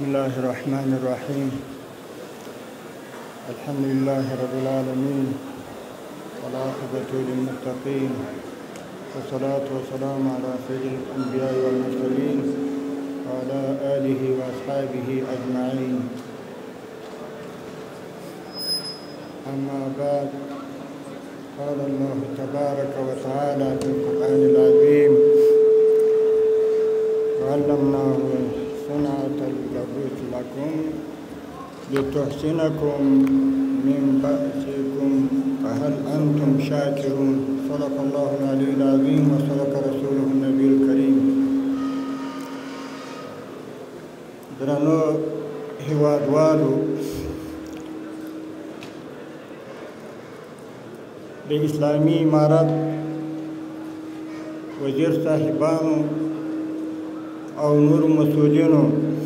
بسم الله الرحمن الرحيم. الحمد لله رب العالمين والعاقبة للمتقين والصلاة والسلام على سيد الأنبياء والمرسلين وعلى آله وأصحابه أجمعين. أما بعد، قال الله تبارك وتعالى في القرآن العظيم: وعلمناه صنعة اللبوس لكم لتحسنكم من بأسكم فهل أنتم شاكرون. صدق الله العلي العظيم وصدق رسوله النبي الكريم. درنو هیوادوالو، د اسلامي امارت وزیر صاحبانو او نور مسؤلینو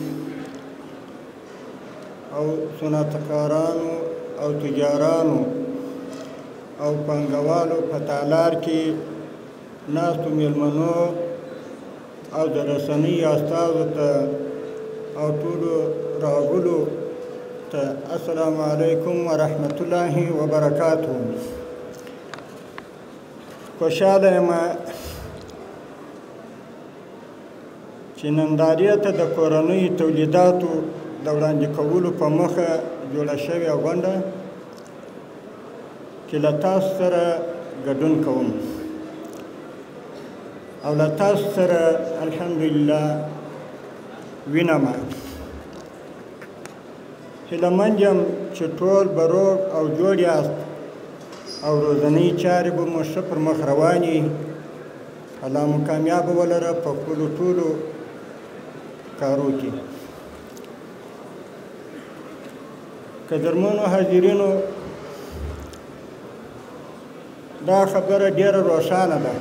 او صنعتکارانو او تجارانو او پانګوالو په تالار کې ناستو میلمنو او د رسنۍ استازو ته او ټولو راغلو ته السلام علیکم ورحمت الله وبرکاته. خوشحاله یم چې نندارې ته د کورنیو تولیداتو د وړاندې کولو په مخه جوړه شوې غونډه کې له تاسو سره ګډون کوم او له تاسو سره الحمدلله وینم. هیلهمند یم چې ټول به روغ او جوړ یاست او ورځنۍ چارې به مو ښه پر مخ روانې. الله مو کامیابه ولره په خپلو ټولو کارو کې. قدرمنو حاضرینو، دا خبره ډیره روښانه ده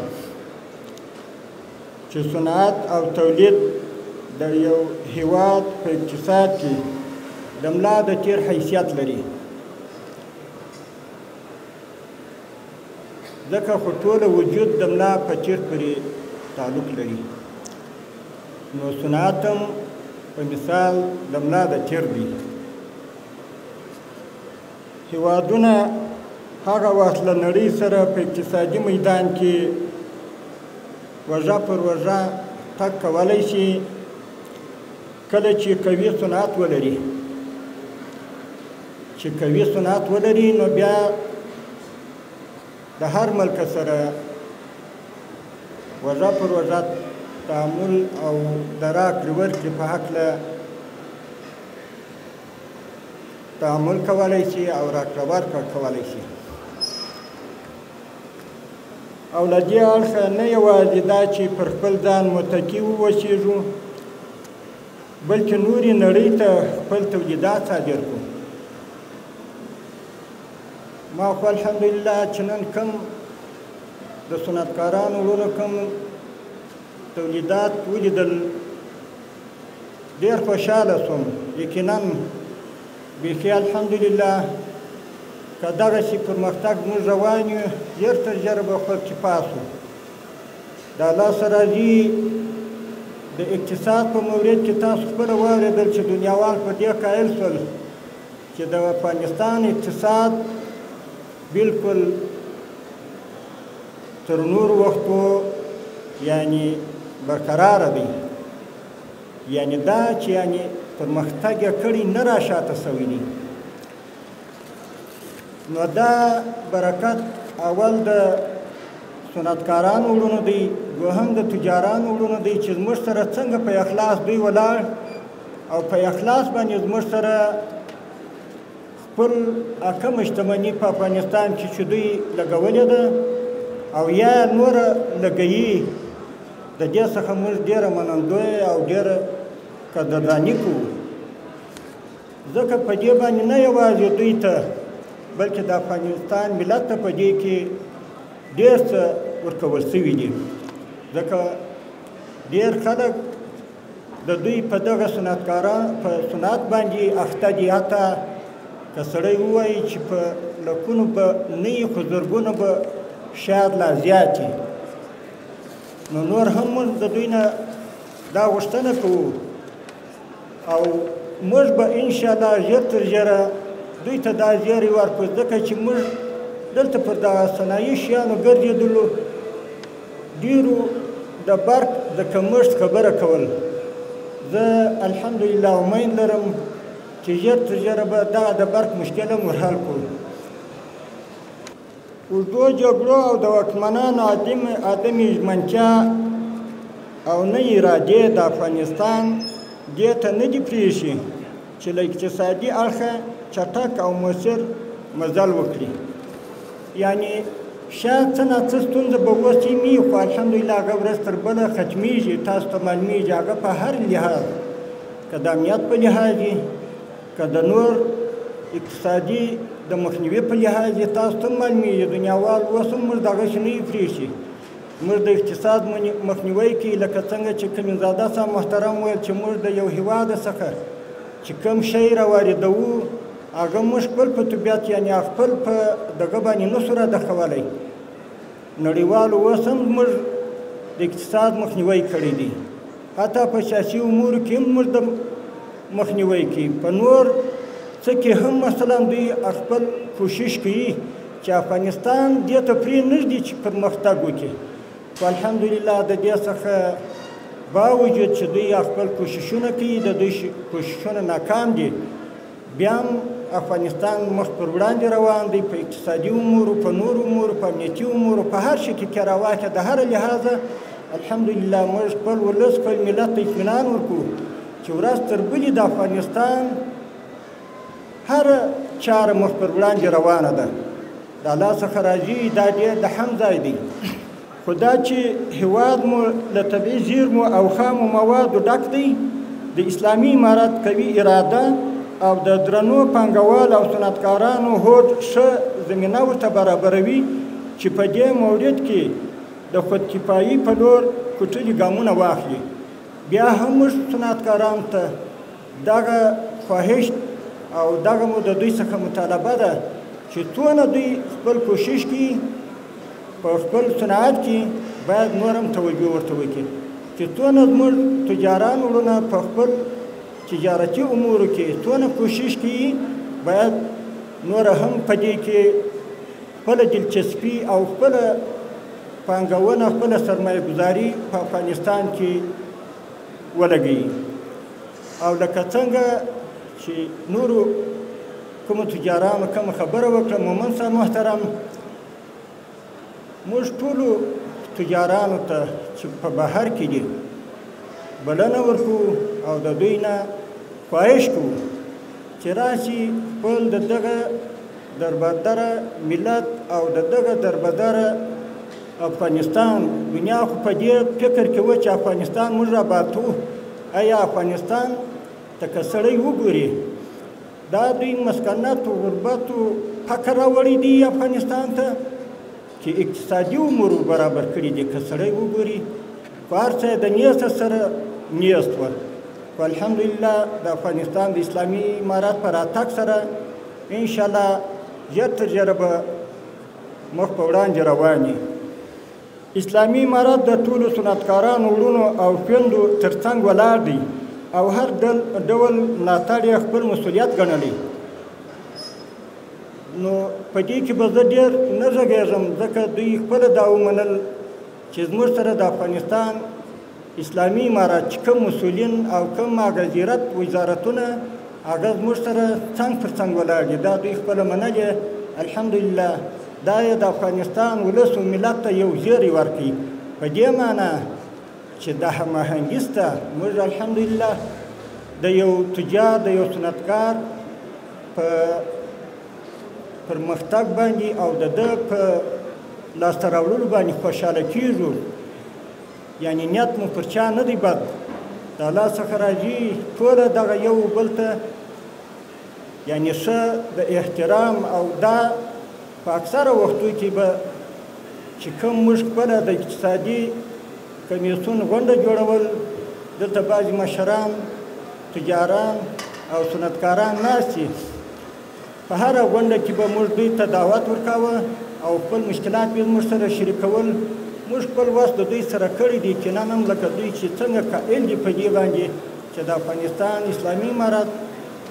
چې صنعت او تولید د یو هیواد په اقتصاد کې د ملا د تیر حیثیت لري. ځکه خو ټول وجود د ملا په تیر پورې تعلق لري، نو صنعت هم په مثال د ملا د تیر دی. هیوادونه هغه وخت له نړۍ سره په اقتصادي میدان کې وژه پر وژه تګ کولی شي کله چې قوي صنعت ولري. چې قوي صنعت ولري نو بیا د هر ملک سره وژه پر وژه تعامل او د راکړې ورکړې په هکله تعامل کولی شي او راکړه ورکړه کولی شي. او له دې اړخه نه یوازې دا چې پر خپل ځان متکي واوسېږو، بلکې نورې نړۍ ته خپل تولیدات صادر کړو. ما خو الحمدلله چې نن کوم د صنعتکارانو ورونو کوم تولیدات ولیدل ډېر خوشحاله شوم. یقینا بیخي الحمدلله که دغسې پرمختګ موږ روان یو، ژر تر ژره به خپل پاسو. د الله سره راځي د اقتصاد په مورد کې تاسو خپله واورېدل چې دنیاوال په دې قایل شول چې د افغانستان اقتصاد بالکل تر نورو وختو یعنی برقراره دی. یعنی دا چې یعنی پرمختګ یې کړی، نه راشاته سوی دی. نو دا برکت اول د صنعتکارانو وړونو دی، دوهم د تجارانو وړونو دی چې زموږ سره څنګه په اخلاص دوی ولاړ او په اخلاص باندې زموږ سره خپل کمه شتمني په افغانستان کې چې دوی لګولې ده او یا نوره لګوي. د دې څخه موږ ډېره منندوی او ډېره قدرداني کوو. ځکه په دې باندې نه یوازې دوی ته بلکې د افغانستان ملت ته په دې کې ډېر څه ورکول شوي دي. ځکه ډېر خلک د دوی په دغه په صنعت باندې اخته دي. حتی که سړی ووایي چې په لکونو به نه وي خو زرګونه به شاید لا زیات وي. نو نور هم موږ د دوی نه دا غوښتنه کوو او موږ به انشاءالله ژر تر ژره دوی ته دا زیری ورکړو، ځکه چې موږ دلته پر دغه صنایي شیانو ګرځېدلو، ډېرو د برق د کمښت خبره کول. زه الحمدلله امید لرم چې ژر تر ژره به دغه د برق مشکل هم ورحل کړو. اوږدو جګړو او د واکمنانو عدمې ژمنتیا او نه ارادې د افغانستان دې ته نه دي پرېښي چې له اقتصادي اړخه چټک او مؤثر مزل وکړي. یعنې شاید څه ناڅه ستونزه به اوس وي، خو الحمدلله هغه ورځ تر بله ختمیږي، تاسو ته معلومیږي. هغه په هر لحاظ، که د امنیت په لحاظ وي، که د نور اقتصادي د مخنیوي په لحاظ وي، تاسو ته معلومیږي. دنیاوال اوس هم موږ دغسې نه یو پرېښي. موږ د اقتصاد مخنیوی کوي، لکه څنګه چې کمینزاده صاحب محترم ویل چې موږ د یو هېواد څخه چې کوم شی راواردوو هغه موږ خپل په طبیعت یعنې خپل په دغه باندې نسو رادخولی. نړیوالو اوس هم موږ د اقتصاد مخنیوی کړی دی، حتی په سیاسي امورو کې هم موږ د مخنیوی کوي. په نور څه کې هم مثلا دوی خپل کوشش کوي چې افغانستان دې ته پرېنږدي چې پرمختګ وکړي. خو الحمدلله د دې څخه باوجود چې دوی خپل کوششونه کوي، د دوی کوششونه ناکام دي، بیا هم افغانستان مخ پر وړاندې روان دی په اقتصادي امورو، په نورو امورو، په امنیتي امورو، په هر شي کې راواخې د هر لحاظه الحمدلله موږ خپل ولس خپل ملت ته اطمینان ورکوو چې ورځ تر بلې د افغانستان هره چاره مخ پر وړاندې روانه ده. د الله څخه راځي، دا ډېر د حمد ځای دی. خو دا چې هېواد مو له طبیعي زیرمو او خامو موادو ډک دی، د اسلامي امارت قوي اراده او د درنو پانګوال او صنعتکارانو هوډ ښه زمینه ورته برابروي چې په دې مورد کې د خودکفایي په لور کوټلي ګامونه واخلي. بیا هم موږ صنعتکارانو ته دغه خواهش او دغه مو د دوی څخه مطالبه ده چې څونه دوی خپل کوشش کوي په خپل صنعت کې باید نور هم توجه ورته وکړي، چې څونه زموږ تجاران وروڼه په خپل تجارتي امورو کې څونه کوشش کوي، باید نور هم په دې کې خپله دلچسپي او خپله پانګونه، خپله سرمایه ګذاري په افغانستان کې ولګوي. او لکه څنګه چې نورو کومو تجارانو کومه خبره وکړه، مومن صاحب محترم، موږ ټولو تجارانو ته چې په بهر کې دي بلنه ورکوو او د دوی نه خواهش کوو چې راشي خپل د دغه دربدره ملت او د دغه دربدره افغانستان، دنیا خو په دې فکر کې و چې افغانستان موږ راباتو، آیا افغانستان ته که سړی وګوري دا دوی مسکنت و غربت و فقر راوړی دی افغانستان ته، چې اقتصادي امورو برابر کړي دي. که سړی وګوري خو هر څه د نیست سره نیست وه. خو الحمدلله د افغانستان د اسلامي امارت په راتګ سره انشاءالله ژر تر ژره به مخ په وړاندې رواني. اسلامي امارت د ټولو صنعتکارانو وروڼو او خویندو تر څنګ ولاړ دی او هر ډول ملاتړ یې خپل مسؤلیت ګڼلی. نو په دې کې به زه ډېر نه غږېږم، ځکه دوی خپله دا ومنل چې زموږ سره د افغانستان اسلامي امارت چې کوم مسؤلین او کوم ماغزیرت وزارتونه هغه زموږ سره څنګ پر څنګ ولاړ دي، دا دوی خپله منلې. الحمدلله دا یې د افغانستان ولس و ملت ته یو زیری ورکوي، په دې معنا چې د هماهنګي سته. موږ الحمدلله د یو تجار، د یو صنعتکار په پرمختګ باندې او د ده په لاسته راوړلو باندې خوشحاله کېږو. یعنې نیت مو پر چا نه دی بد، د الله څخه راځي ټوله دغه یو بل ته یعنې ښه د احترام او دا په اکثره وختو کې به چې کوم موږ خپله د اقتصادي کمیسیون غونډه جوړول، دلته بعضې مشران، تجاران او صنعتکاران ناست دي، په هره غونډه کې به موږ دوی ته دعوت ورکاوه او خپل مشکلات به موږ سره شریکول. موږ خپل وس د دوی سره کړی دی، چنان هم لکه دوی چې څنګه قائل دي په دې باندې چې د افغانستان اسلامي امارت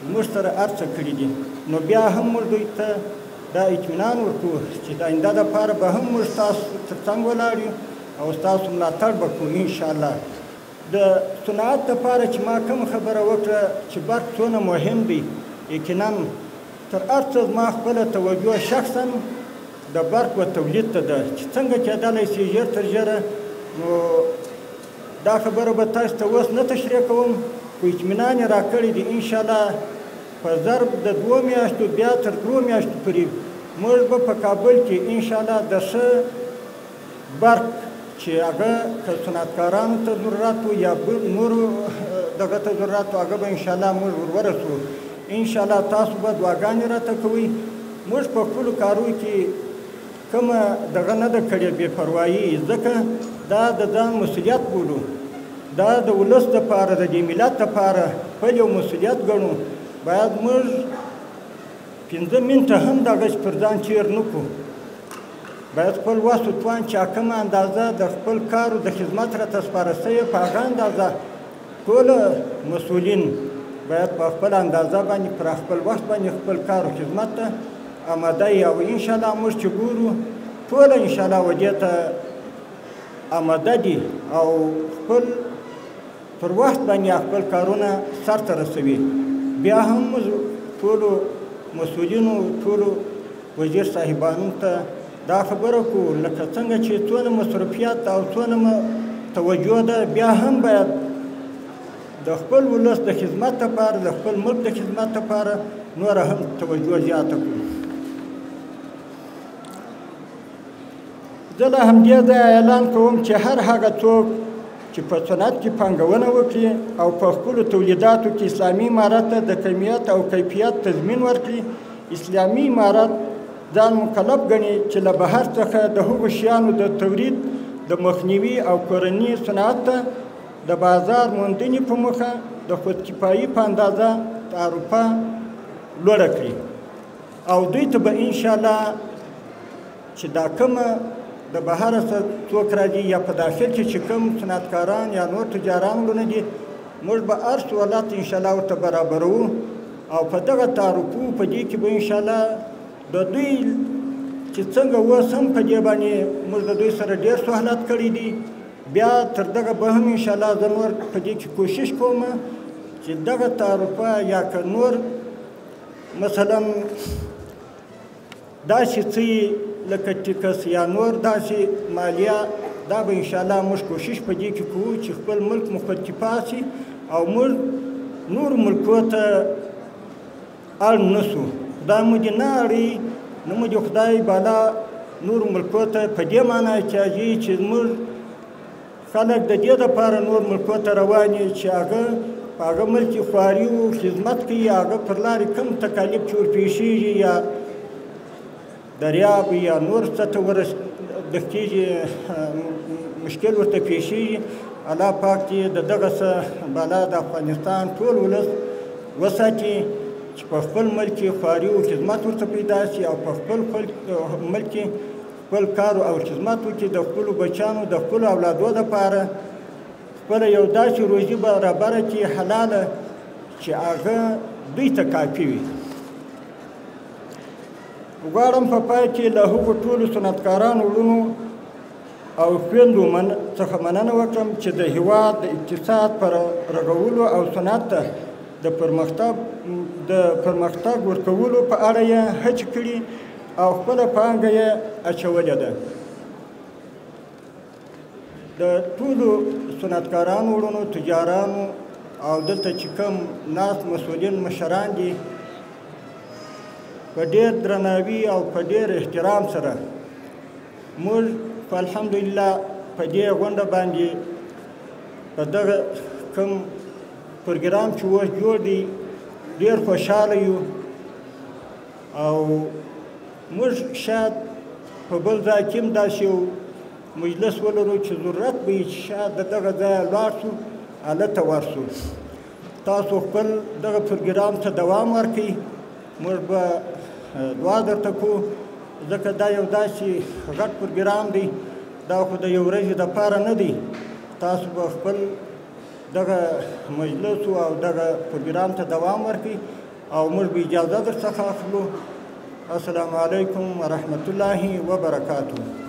موږ سره هر څه کړي دي، نو بیا هم موږ دوی ته دا اطمینان ورکوو چې د آینده دپاره به هم موږ ستاسو تر څنګ ولاړ یو او ستاسو ملاتړ به کوو انشاءالله. د صنعت دپاره چې ما کوم خبره وکړه چې برق څونه مهم دی، یقینا تر هر څه زما خپله توجه شخصا د برق و تولید ته ده چې څنګه کېدلی شي ژر تر ژره. نو دا خبره به تاسو ته اوس نه تشریح کوم، خو اطمینان یې راکړی دی انشاءالله په ضرب د 2 میاشتو بیا تر 3 میاشتو پورې موږ به په کابل کې انشاءالله د ښه برق چې هغه که صنعتکارانو ته ضرورت و یا نورو دغه ته ضرورت و هغه به انشاءالله موږ ورورسو. انشاءالله تاسو به دعاګانې راته کوئ. موږ په خپلو کارونو کې کومه دغه نه ده کړې بې پروایي، ځکه دا د ځان مسؤلیت بولو، دا د ولس دپاره د دې ملت دپاره خپل یو مسؤلیت ګڼو. باید موږ 15 منټه هم دغه پر ځان چیر نه کړو، باید خپل وس و توان چې کومه اندازه د خپل کارو د خدمت راته سپاره سوې په هغه اندازه ټول مسؤلین باید په خپل اندازه باندې پر خپل وخت باندې خپل کار او خدمت ته آماده یې. او انشاءالله موږ چې ګورو ټول انشاءالله ودې ته آماده دي او خپل پر وخت باندې خپل کارونه سرته رسوي. بیا هم موږ ټولو مسؤلینو ټولو وزیر صاحبانو ته دا خبره کوو لکه څنګه چې څونه مصرفیات او څونه توجه ده، بیا هم باید د خپل ولس د خدمت لپاره د خپل ملک د خدمت لپاره نوره هم توجه زیاته کړو. زه له همدې ځایه اعلان کوم چې هر هغه څوک چې په صنعت کې پانګونه وکړي او په خپلو تولیداتو کې اسلامي امارت ته د کمیت او کیفیت تضمین ورکړي، اسلامي امارت ځان مکلف ګڼي چې له بهر څخه د هغو شیانو د تولید د مخنیوي او کورني صنعت ته د بازار موندنې په موخه د خودکفایي په اندازه تعرفه لوړه کړي او دوی ته به انشاءالله چې دا کومه د بهره څوک راځي یا په داخل کې چې کوم صنعتکاران یا نور تجاران ونه دي، موږ به هر سهولت انشاءالله ورته برابروو او په دغه تعرفو په دې کې به انشاءالله د دوی چې څنګه اوس هم په دې باندې موږ د دوی سره ډېر سهولت کړی دي، بیا تر دغه به هم انشاءالله زه نور په دې کې کوشش کوم چې دغه تعرفه یا که نور مثلا داسې څه لکه ټیکس یا نور داسې مالیه، دا به انشاءالله موږ کوشش په دې کې کوو چې خپل ملک مو خودکفا شي او موږ نورو ملکو ته اړ نه سو. خدای مو دې نه اړوي، نه مو دې خدای بالا نورو ملکو ته په دې معنی کېږي چې موږ خلک د دې دپاره نور ملکو ته روان یو چې هغه په هغه ملک کې خواري و خدمت کوي، هغه پر لارې کم تکالیف چې ورپېښېږي یا دریاب یا نور څه ته ورسکېږي مشکل ورته پېښېږي، الله پاک دې د دغه څه بالا د افغانستان ټول ولس وساتي چې په خپل ملک کې خواري او خدمت ورته پیدا شي او په خپل ملک کې خپل کار او خدمت وکړي، د خپلو بچیانو د خپلو اولادو دپاره خپله یو داسې روزي برابره کړي حلاله چې هغه دوی ته کافي وي. غواړم په پای کې له هغو ټولو صنعتکارانو وروڼو او خویندو څخه مننه وکړم چې د هېواد د اقتصاد پر رغولو او صنعت ته د پرمختګ ورکولو په اړه یې هڅې کړي او خپله پانګه یې اچولې ده. د ټولو صنعتکارانو وروڼو تجارانو او دلته چې کوم ناست مسؤلین مشران دي په ډېر درناوي او په ډېر احترام سره موږ په الحمدلله په دې غونډه باندې په دغه کوم پروګرام چې اوس جوړ دی ډېر خوشحاله یو او موږ شاید په بل ځای کې هم داسې یو مجلس ولرو چې ضرورت به وي چې شاید د دغه ځایه لاړ شو هلته ورسو. تاسو خپل دغه پروګرام ته دوام ورکړئ، موږ به دعا درته کوو ځکه دا یو داسې غټ پروګرام دی، دا خو د یو ورځې دپاره نه دی. تاسو به خپل دغه مجلس او دغه پروګرام ته دوام ورکړئ او موږ به اجازه درڅخه اخلو. السلام علیکم ورحمة الله وبرکاته.